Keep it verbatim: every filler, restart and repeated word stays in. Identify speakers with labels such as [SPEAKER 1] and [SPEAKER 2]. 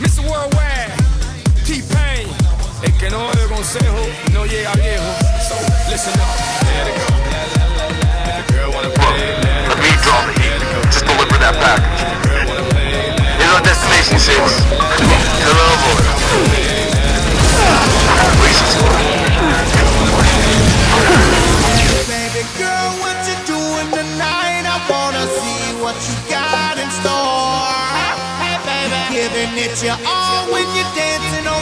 [SPEAKER 1] mister Worldwide, T-Pain. El que no oye consejo no llega viejo. So listen up. Let it go. If the girl wanna play, let it go.
[SPEAKER 2] For me, draw the heat. Just deliver that package. Here's our destination, six. Hello, boy.
[SPEAKER 3] Baby girl, what you doing tonight? I wanna see what you got in store. Hey, baby, giving it your all when you're dancing on